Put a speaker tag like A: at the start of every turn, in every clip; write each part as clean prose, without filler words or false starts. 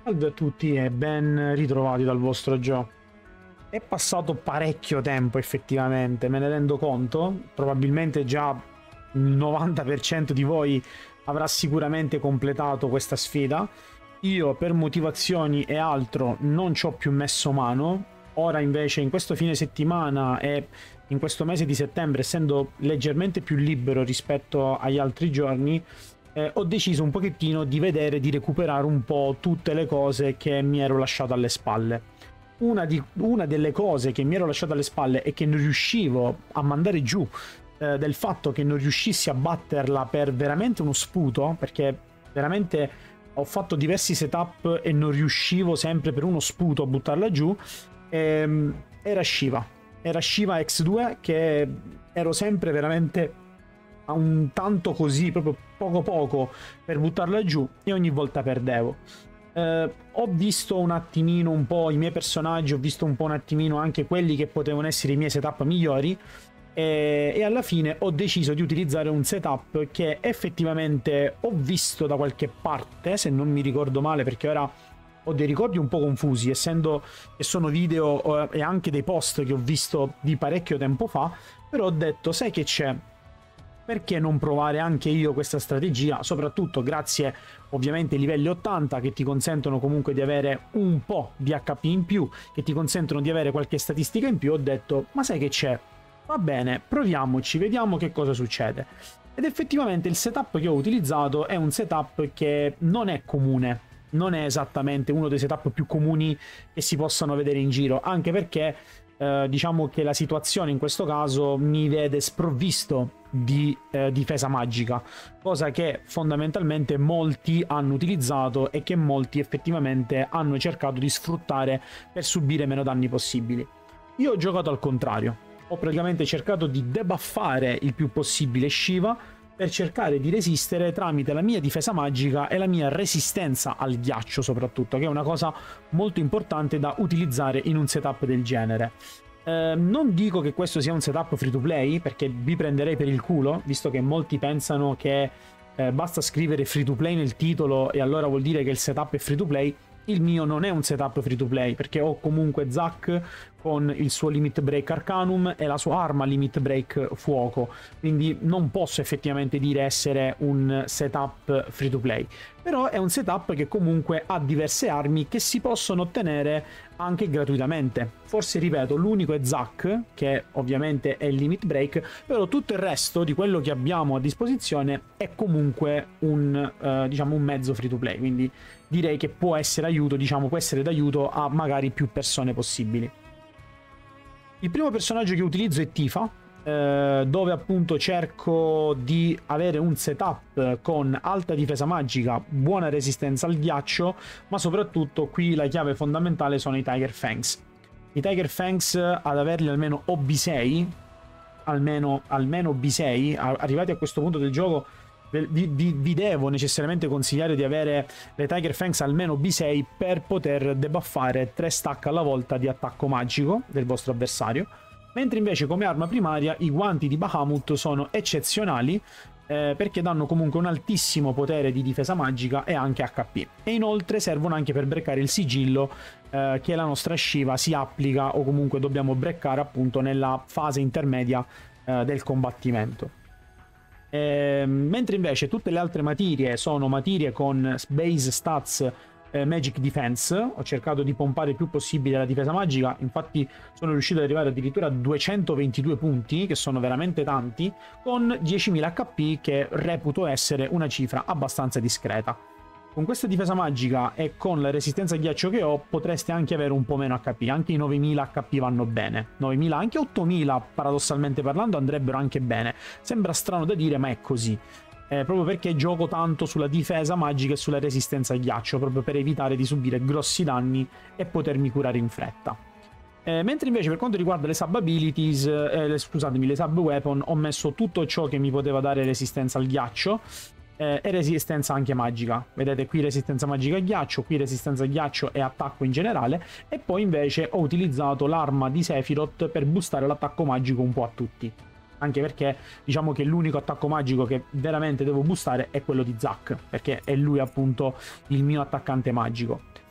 A: Salve a tutti e ben ritrovati dal vostro Joe. È passato parecchio tempo effettivamente, me ne rendo conto. Probabilmente già il 90% di voi avrà sicuramente completato questa sfida. Io per motivazioni e altro non ci ho più messo mano. Ora invece in questo fine settimana e in questo mese di settembre, essendo leggermente più libero rispetto agli altri giorni, ho deciso un pochettino di vedere, di recuperare un po' tutte le cose che mi ero lasciato alle spalle. Una delle cose che mi ero lasciato alle spalle e che non riuscivo a mandare giù, del fatto che non riuscissi a batterla per veramente uno sputo, perché veramente ho fatto diversi setup e non riuscivo sempre per uno sputo a buttarla giù, era Shiva. Era Shiva X2 che ero sempre veramente a un tanto così, proprio poco poco per buttarla giù e ogni volta perdevo. Ho visto un attimino un po' i miei personaggi, ho visto un po' un attimino anche quelli che potevano essere i miei setup migliori e alla fine ho deciso di utilizzare un setup che effettivamente ho visto da qualche parte, se non mi ricordo male, perché ora ho dei ricordi un po' confusi, essendo che sono video e anche dei post che ho visto di parecchio tempo fa, però ho detto, sai che c'è? Perché non provare anche io questa strategia, soprattutto grazie ovviamente ai livelli 80 che ti consentono comunque di avere un po' di HP in più, che ti consentono di avere qualche statistica in più. Ho detto, ma sai che c'è? Va bene, proviamoci, vediamo che cosa succede. Ed effettivamente il setup che ho utilizzato è un setup che non è comune, non è esattamente uno dei setup più comuni che si possano vedere in giro, anche perché diciamo che la situazione in questo caso mi vede sprovvisto di difesa magica, cosa che fondamentalmente molti hanno utilizzato e che molti effettivamente hanno cercato di sfruttare per subire meno danni possibili. Io ho giocato al contrario, ho praticamente cercato di debuffare il più possibile Shiva per cercare di resistere tramite la mia difesa magica e la mia resistenza al ghiaccio soprattutto, che è una cosa molto importante da utilizzare in un setup del genere. Non dico che questo sia un setup free to play, perché vi prenderei per il culo, visto che molti pensano che basta scrivere free to play nel titolo e allora vuol dire che il setup è free to play. Il mio non è un setup free to play, perché ho comunque Zac con il suo Limit Break Arcanum e la sua arma Limit Break Fuoco, quindi non posso effettivamente dire essere un setup free to play, però è un setup che comunque ha diverse armi che si possono ottenere anche gratuitamente. Forse, ripeto, l'unico è Zac, che ovviamente è il Limit Break, però tutto il resto di quello che abbiamo a disposizione è comunque un, diciamo, un mezzo free to play, quindi direi che può essere aiuto, diciamo, può essere d'aiuto a magari più persone possibili. Il primo personaggio che utilizzo è Tifa, dove appunto cerco di avere un setup con alta difesa magica, buona resistenza al ghiaccio, ma soprattutto qui la chiave fondamentale sono i Tiger Fangs. I Tiger Fangs, ad averli almeno o B6, almeno B6, arrivati a questo punto del gioco, vi devo necessariamente consigliare di avere le Tiger Fangs almeno B6 per poter debuffare 3 stack alla volta di attacco magico del vostro avversario, mentre invece come arma primaria i guanti di Bahamut sono eccezionali, perché danno comunque un altissimo potere di difesa magica e anche HP, e inoltre servono anche per breccare il sigillo che la nostra Shiva si applica o comunque dobbiamo breccare appunto nella fase intermedia del combattimento. Mentre invece tutte le altre materie sono materie con base stats Magic Defense. Ho cercato di pompare il più possibile la difesa magica, infatti sono riuscito ad arrivare addirittura a 222 punti, che sono veramente tanti, con 10.000 HP, che reputo essere una cifra abbastanza discreta. Con questa difesa magica e con la resistenza al ghiaccio che ho potreste anche avere un po' meno HP, anche i 9000 HP vanno bene, 9000, anche 8000 paradossalmente parlando andrebbero anche bene. Sembra strano da dire ma è così, proprio perché gioco tanto sulla difesa magica e sulla resistenza al ghiaccio, proprio per evitare di subire grossi danni e potermi curare in fretta. Mentre invece per quanto riguarda le sub abilities, scusatemi, le sub weapon, ho messo tutto ciò che mi poteva dare resistenza al ghiaccio, e resistenza anche magica. Vedete qui resistenza magica al ghiaccio, qui resistenza al ghiaccio e attacco in generale, e poi invece ho utilizzato l'arma di Sephiroth per boostare l'attacco magico un po' a tutti, anche perché diciamo che l'unico attacco magico che veramente devo boostare è quello di Zac, perché è lui appunto il mio attaccante magico.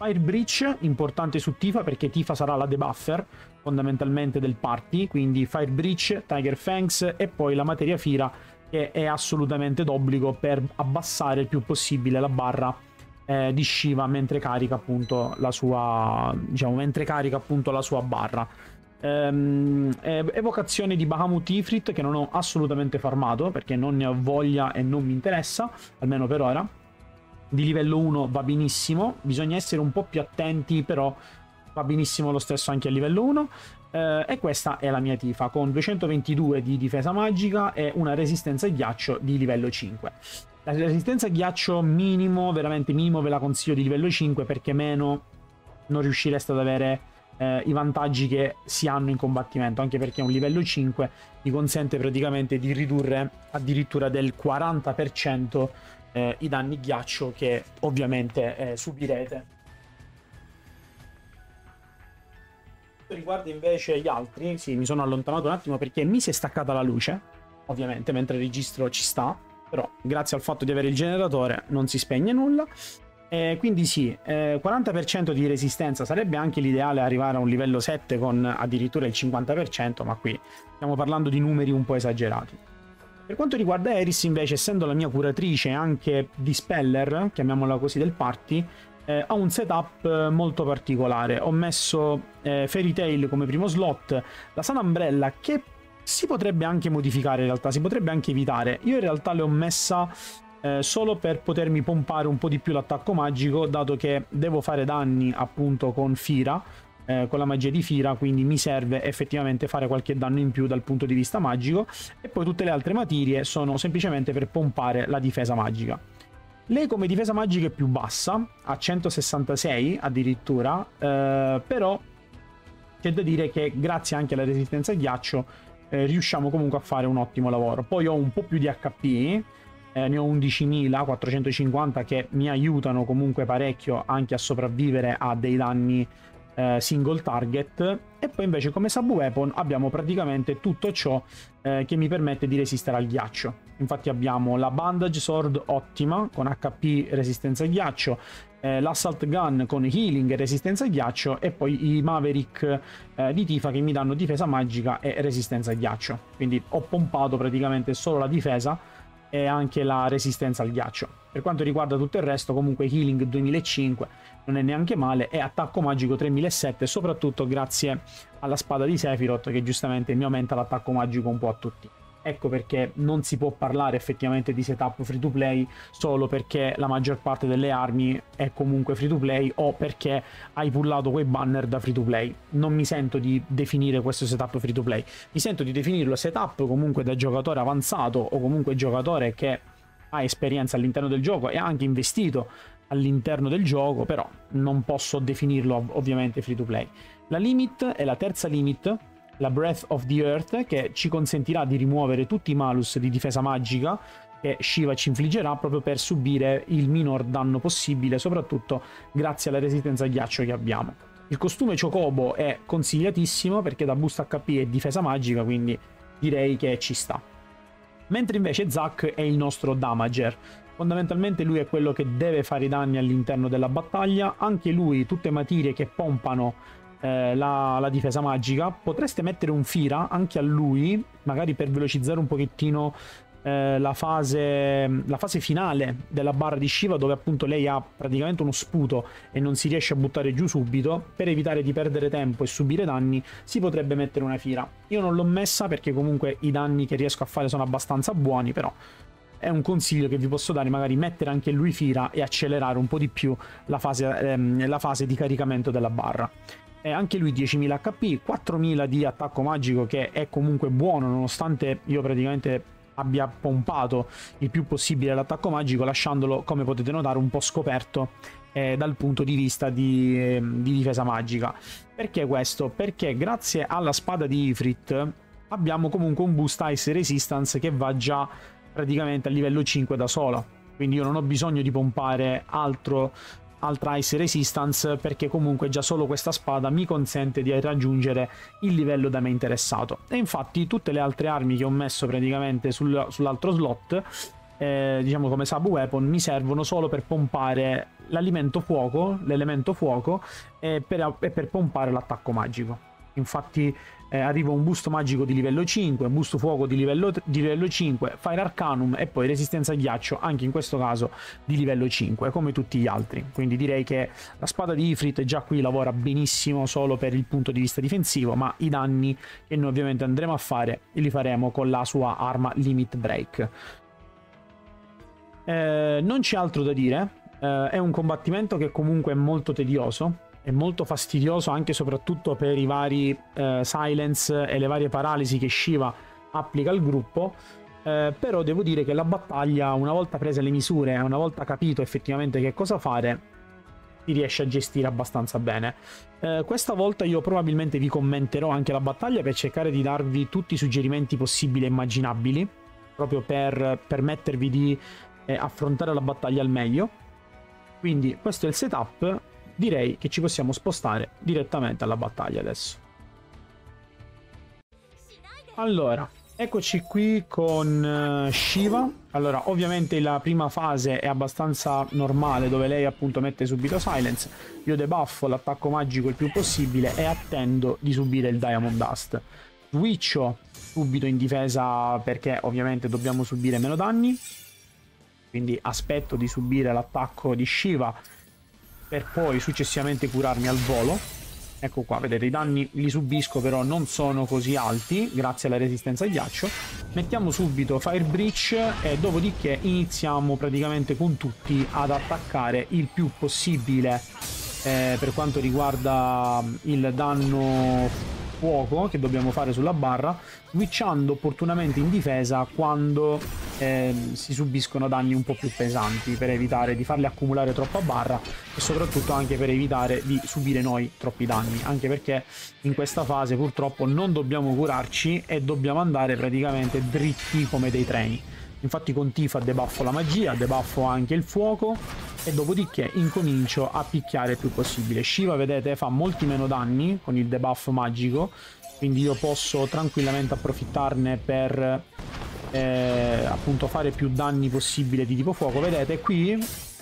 A: Fire Breach, importante su Tifa perché Tifa sarà la debuffer fondamentalmente del party, quindi Fire Breach, Tiger Fangs e poi la materia Fira che è assolutamente d'obbligo per abbassare il più possibile la barra di Shiva mentre carica appunto la sua, diciamo, mentre carica appunto la sua barra. Evocazione di Bahamut Ifrit che non ho assolutamente farmato perché non ne ho voglia e non mi interessa, almeno per ora. Di livello 1 va benissimo, bisogna essere un po' più attenti, però va benissimo lo stesso anche a livello 1. E questa è la mia Tifa con 222 di difesa magica e una resistenza al ghiaccio di livello 5. La resistenza al ghiaccio minimo, veramente minimo, ve la consiglio di livello 5 perché meno non riuscireste ad avere i vantaggi che si hanno in combattimento, anche perché un livello 5 vi consente praticamente di ridurre addirittura del 40% i danni ghiaccio che ovviamente subirete. Riguarda invece gli altri, sì, mi sono allontanato un attimo perché mi si è staccata la luce, ovviamente mentre registro ci sta, però grazie al fatto di avere il generatore non si spegne nulla. Quindi sì, 40% di resistenza sarebbe anche l'ideale arrivare a un livello 7 con addirittura il 50%, ma qui stiamo parlando di numeri un po' esagerati. Per quanto riguarda Eris invece, essendo la mia curatrice e anche dispeller, chiamiamola così, del party, ha un setup molto particolare. Ho messo Fairy Tail come primo slot, la Sun Umbrella che si potrebbe anche modificare in realtà, si potrebbe anche evitare. Io in realtà le ho messa solo per potermi pompare un po' di più l'attacco magico, dato che devo fare danni appunto con Fira, con la magia di Fira, quindi mi serve effettivamente fare qualche danno in più dal punto di vista magico, e poi tutte le altre materie sono semplicemente per pompare la difesa magica. Lei come difesa magica è più bassa, a 166 addirittura, però c'è da dire che grazie anche alla resistenza al ghiaccio riusciamo comunque a fare un ottimo lavoro. Poi ho un po' più di HP, ne ho 11.450 che mi aiutano comunque parecchio anche a sopravvivere a dei danni single target, e poi invece come sub weapon abbiamo praticamente tutto ciò che mi permette di resistere al ghiaccio. Infatti abbiamo la Bandage Sword ottima con HP resistenza al ghiaccio, l'Assault Gun con healing e resistenza al ghiaccio, e poi i Maverick di Tifa che mi danno difesa magica e resistenza al ghiaccio. Quindi ho pompato praticamente solo la difesa e anche la resistenza al ghiaccio. Per quanto riguarda tutto il resto, comunque healing 2005 non è neanche male, e attacco magico 3007, soprattutto grazie alla spada di Sephiroth che giustamente mi aumenta l'attacco magico un po' a tutti. Ecco perché non si può parlare effettivamente di setup free to play solo perché la maggior parte delle armi è comunque free to play o perché hai pullato quei banner da free to play. Non mi sento di definire questo setup free to play, mi sento di definirlo setup comunque da giocatore avanzato o comunque giocatore che ha esperienza all'interno del gioco e ha anche investito all'interno del gioco, però non posso definirlo ovviamente free to play. La limit è la terza limit, la Breath of the Earth, che ci consentirà di rimuovere tutti i malus di difesa magica che Shiva ci infliggerà proprio per subire il minor danno possibile, soprattutto grazie alla resistenza al ghiaccio che abbiamo. Il costume Chocobo è consigliatissimo perché da boost HP e difesa magica, quindi direi che ci sta. Mentre invece Zack è il nostro damager. Fondamentalmente lui è quello che deve fare i danni all'interno della battaglia, anche lui tutte materie che pompano la difesa magica. Potreste mettere un Fira anche a lui, magari per velocizzare un pochettino la fase finale della barra di Shiva, dove appunto lei ha praticamente uno sputo e non si riesce a buttare giù subito. Per evitare di perdere tempo e subire danni si potrebbe mettere una Fira. Io non l'ho messa perché comunque i danni che riesco a fare sono abbastanza buoni, però è un consiglio che vi posso dare, magari mettere anche lui Fira e accelerare un po' di più la fase di caricamento della barra. Anche lui 10.000 HP, 4.000 di attacco magico, che è comunque buono nonostante io praticamente abbia pompato il più possibile l'attacco magico, lasciandolo, come potete notare, un po' scoperto dal punto di vista di difesa magica. Perché questo? Perché grazie alla spada di Ifrit abbiamo comunque un boost Ice Resistance che va già praticamente a livello 5 da sola, quindi io non ho bisogno di pompare altra Ice Resistance, perché comunque già solo questa spada mi consente di raggiungere il livello da me interessato. E infatti tutte le altre armi che ho messo praticamente sull'altro slot diciamo come sub weapon, mi servono solo per pompare l'alimento fuoco, l'elemento fuoco, e per pompare l'attacco magico. Infatti arriva un boost magico di livello 5, boost fuoco di livello 5, Fire Arcanum e poi resistenza ghiaccio, anche in questo caso di livello 5, come tutti gli altri. Quindi direi che la spada di Ifrit già qui lavora benissimo solo per il punto di vista difensivo, ma i danni che noi ovviamente andremo a fare li faremo con la sua arma Limit Break. Non c'è altro da dire, è un combattimento che comunque è molto tedioso, è molto fastidioso anche e soprattutto per i vari silence e le varie paralisi che Shiva applica al gruppo, però devo dire che la battaglia, una volta prese le misure, una volta capito effettivamente che cosa fare, si riesce a gestire abbastanza bene. Questa volta io probabilmente vi commenterò anche la battaglia per cercare di darvi tutti i suggerimenti possibili e immaginabili, proprio per permettervi di affrontare la battaglia al meglio. Quindi questo è il setup, direi che ci possiamo spostare direttamente alla battaglia adesso. Allora, eccoci qui con Shiva. Allora, ovviamente la prima fase è abbastanza normale, dove lei appunto mette subito silence. Io debuffo l'attacco magico il più possibile e attendo di subire il Diamond Dust. Switcho subito in difesa perché ovviamente dobbiamo subire meno danni, quindi aspetto di subire l'attacco di Shiva per poi successivamente curarmi al volo. Ecco qua, vedete, i danni li subisco, però non sono così alti grazie alla resistenza al ghiaccio. Mettiamo subito Fire Breach e dopodiché iniziamo praticamente con tutti ad attaccare il più possibile per quanto riguarda il danno fuoco che dobbiamo fare sulla barra, switchando opportunamente in difesa quando si subiscono danni un po' più pesanti, per evitare di farle accumulare troppa barra e soprattutto anche per evitare di subire noi troppi danni, anche perché in questa fase purtroppo non dobbiamo curarci e dobbiamo andare praticamente dritti come dei treni. Infatti con Tifa debuffo la magia, debuffo anche il fuoco e dopodiché incomincio a picchiare il più possibile. Shiva, vedete, fa molti meno danni con il debuff magico, quindi io posso tranquillamente approfittarne per appunto fare più danni possibile di tipo fuoco. Vedete, qui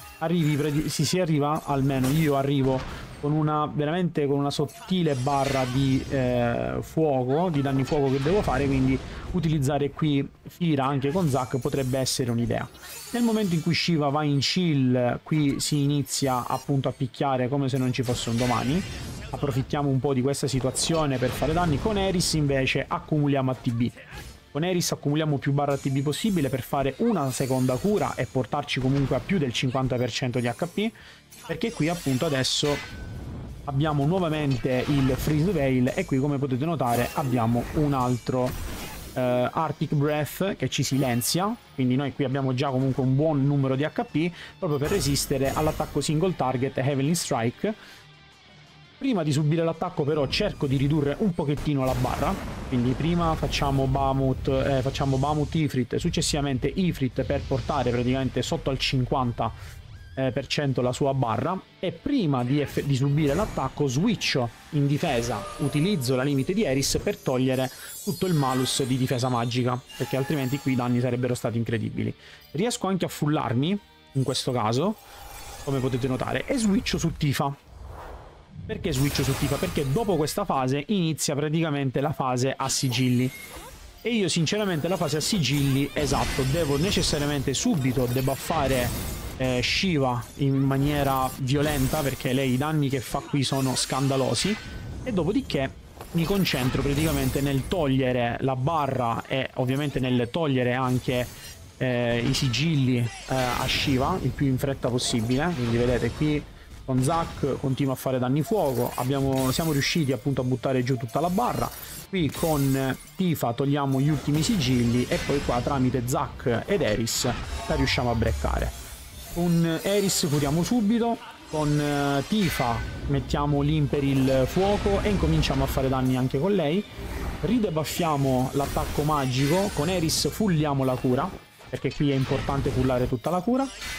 A: si arriva, almeno io arrivo con veramente con una sottile barra di fuoco, di danni fuoco che devo fare, quindi utilizzare qui Fira anche con Zac potrebbe essere un'idea. Nel momento in cui Shiva va in chill, qui si inizia appunto a picchiare come se non ci fosse un domani. Approfittiamo un po' di questa situazione per fare danni. Con Eris invece accumuliamo ATB. Con Eris accumuliamo più barra ATB possibile per fare una seconda cura e portarci comunque a più del 50% di HP, perché qui appunto adesso abbiamo nuovamente il Freeze Veil e qui, come potete notare, abbiamo un altro Arctic Breath che ci silenzia, quindi noi qui abbiamo già comunque un buon numero di HP proprio per resistere all'attacco single target Heavenly Strike. Prima di subire l'attacco però cerco di ridurre un pochettino la barra, quindi prima facciamo Bahamut Ifrit, successivamente Ifrit per portare praticamente sotto al 50% la sua barra, e prima di subire l'attacco switcho in difesa, utilizzo la limite di Eris per togliere tutto il malus di difesa magica, perché altrimenti qui i danni sarebbero stati incredibili. Riesco anche a fullarmi in questo caso, come potete notare, e switcho su Tifa. Perché switcho su Tifa? Perché dopo questa fase inizia praticamente la fase a sigilli. E io sinceramente la fase a sigilli, esatto, devo necessariamente subito debuffare Shiva in maniera violenta, perché lei i danni che fa qui sono scandalosi. E dopodiché mi concentro praticamente nel togliere la barra e ovviamente nel togliere anche i sigilli a Shiva il più in fretta possibile. Quindi vedete qui con Zac continua a fare danni fuoco, siamo riusciti appunto a buttare giù tutta la barra. Qui con Tifa togliamo gli ultimi sigilli e poi qua tramite Zac ed Eris la riusciamo a breccare. Con Eris curiamo subito, con Tifa mettiamo l'Imperil fuoco e incominciamo a fare danni anche con lei. Ridebuffiamo l'attacco magico, con Eris fulliamo la cura, perché qui è importante fullare tutta la cura.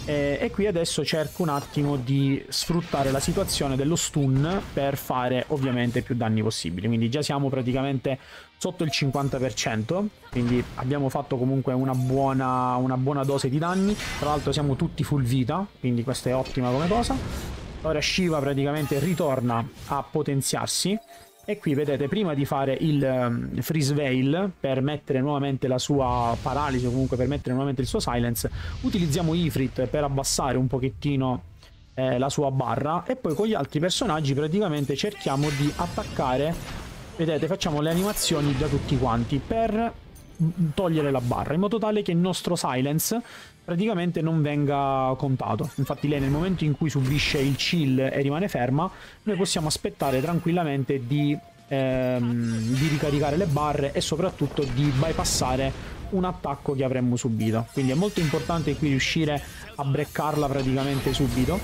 A: E qui adesso cerco un attimo di sfruttare la situazione dello stun per fare ovviamente più danni possibili. Quindi già siamo praticamente sotto il 50%, quindi abbiamo fatto comunque una buona dose di danni. Tra l'altro siamo tutti full vita, quindi questa è ottima come cosa. Ora Shiva praticamente ritorna a potenziarsi. E qui vedete, prima di fare il Freeze Veil per mettere nuovamente la sua paralisi o comunque per mettere nuovamente il suo silence, utilizziamo Ifrit per abbassare un pochettino la sua barra, e poi con gli altri personaggi praticamente cerchiamo di attaccare. Vedete, facciamo le animazioni da tutti quanti per togliere la barra, in modo tale che il nostro silence praticamente non venga contato. Infatti lei, nel momento in cui subisce il chill e rimane ferma, noi possiamo aspettare tranquillamente di ricaricare le barre e soprattutto di bypassare un attacco che avremmo subito. Quindi è molto importante qui riuscire a breccarla praticamente subito,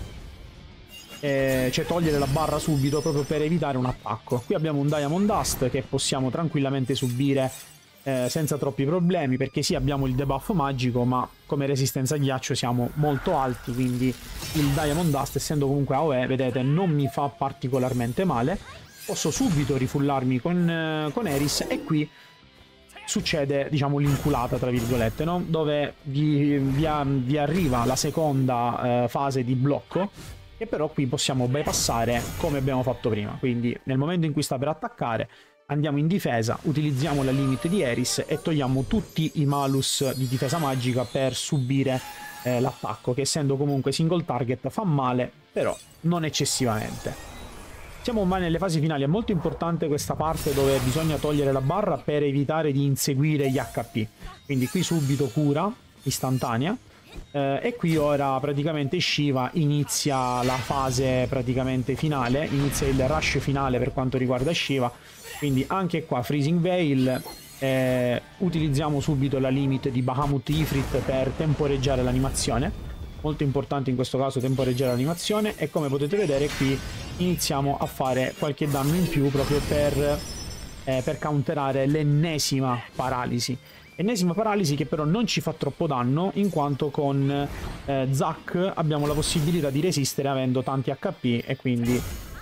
A: cioè togliere la barra subito, proprio per evitare un attacco. Qui abbiamo un Diamond Dust che possiamo tranquillamente subire senza troppi problemi, perché sì, abbiamo il debuff magico, ma come resistenza a ghiaccio siamo molto alti, quindi il Diamond Dust, essendo comunque AoE, vedete, non mi fa particolarmente male. Posso subito rifullarmi con Eris, e qui succede, diciamo, l'inculata, tra virgolette, no? Dove vi arriva la seconda fase di blocco, che però qui possiamo bypassare come abbiamo fatto prima. Quindi nel momento in cui sta per attaccare, andiamo in difesa, utilizziamo la limit di Eris e togliamo tutti i malus di difesa magica per subire l'attacco, che essendo comunque single target fa male, però non eccessivamente. Siamo ormai nelle fasi finali. È molto importante questa parte dove bisogna togliere la barra per evitare di inseguire gli HP. Quindi qui subito cura istantanea. E qui ora praticamente Shiva inizia la fase praticamente finale, inizia il rush finale per quanto riguarda Shiva. Quindi anche qua Freezing Veil, utilizziamo subito la limit di Bahamut Ifrit per temporeggiare l'animazione. Molto importante in questo caso temporeggiare l'animazione, e come potete vedere qui iniziamo a fare qualche danno in più proprio per counterare l'ennesima paralisi. Ennesima paralisi che però non ci fa troppo danno, in quanto con Zac abbiamo la possibilità di resistere avendo tanti HP, e quindi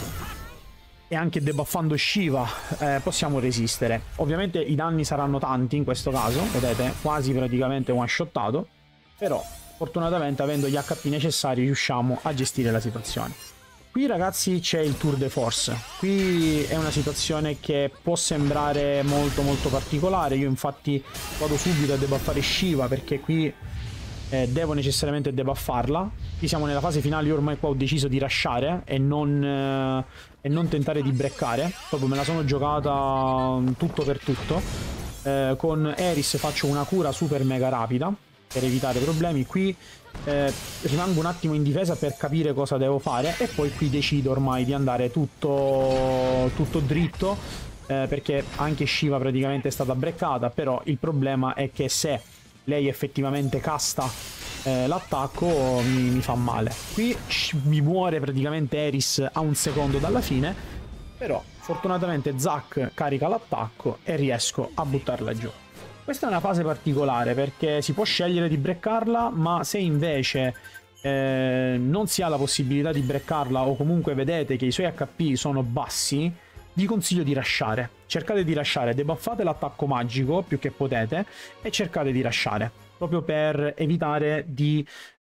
A: e anche debuffando Shiva possiamo resistere. Ovviamente i danni saranno tanti in questo caso, vedete, quasi praticamente one shottato, però fortunatamente avendo gli HP necessari riusciamo a gestire la situazione. Qui ragazzi c'è il tour de force. Qui è una situazione che può sembrare molto particolare. Io infatti vado subito a debuffare Shiva, perché qui devo necessariamente debuffarla. Qui siamo nella fase finale. Io ormai qua ho deciso di rushare e non tentare di breccare. Proprio me la sono giocata tutto per tutto. Con Eris faccio una cura super mega rapida per evitare problemi. Qui rimango un attimo in difesa per capire cosa devo fare, e poi qui decido ormai di andare tutto dritto, perché anche Shiva praticamente è stata breccata. Però il problema è che se lei effettivamente casta l'attacco mi fa male. Qui mi muore praticamente Eris a un secondo dalla fine, però fortunatamente Zac carica l'attacco e riesco a buttarla giù. Questa è una fase particolare perché si può scegliere di breccarla, ma se invece non si ha la possibilità di breccarla, o comunque vedete che i suoi HP sono bassi, vi consiglio di rushare. Cercate di rushare, debuffate l'attacco magico più che potete e cercate di rushare, proprio per evitare di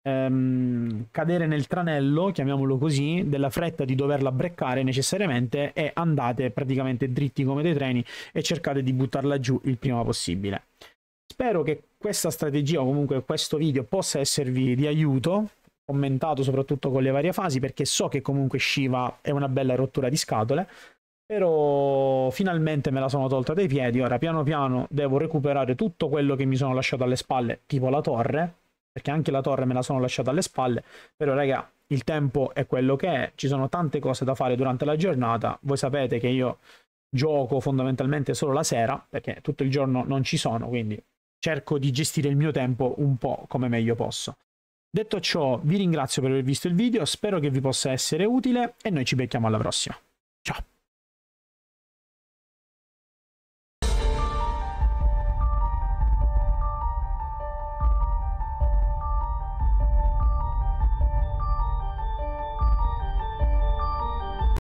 A: cadere nel tranello, chiamiamolo così, della fretta di doverla breccare necessariamente, e andate praticamente dritti come dei treni e cercate di buttarla giù il prima possibile. Spero che questa strategia o comunque questo video possa esservi di aiuto, commentato soprattutto con le varie fasi, perché so che comunque Shiva è una bella rottura di scatole, però finalmente me la sono tolta dai piedi. Ora piano piano devo recuperare tutto quello che mi sono lasciato alle spalle, tipo la torre, perché anche la torre me la sono lasciata alle spalle. Però raga, il tempo è quello che è, ci sono tante cose da fare durante la giornata. Voi sapete che io gioco fondamentalmente solo la sera, perché tutto il giorno non ci sono, quindi cerco di gestire il mio tempo un po' come meglio posso. Detto ciò, vi ringrazio per aver visto il video, spero che vi possa essere utile e noi ci becchiamo alla prossima. Ciao!